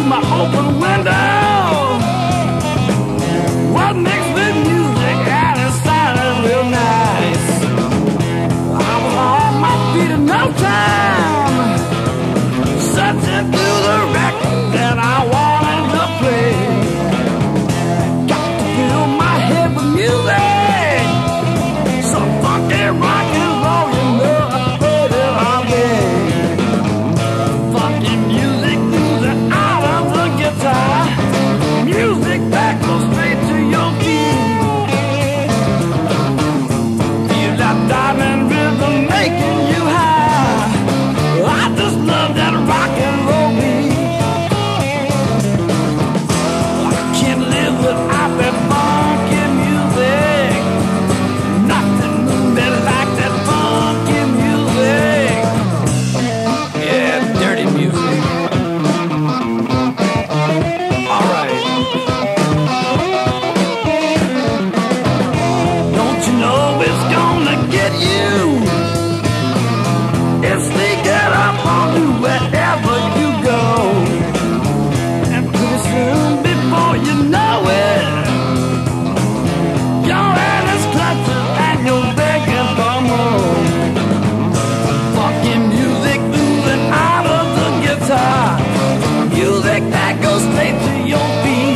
my open window. What makes the music and it sounded real nice. I was on my feet in no time, searching through the record that I wanted to play. Got to fill my head with music, some funky rock and roll, you know I heard it all day. Funky music oozing out of the guitar, music that goes straight to your feet. Feel that diamond rhythm making you high. I just love that rock and roll beat. I can't live without that funky music. Nothing moves me like that funky music. Yeah, dirty music. Alright. Don't you know it's gonna get you? If they get up on you wherever you go, and pretty soon before you know it, your hand is clutching and you're begging for more. Funky music oozing out of the guitar, music that goes straight to your feet.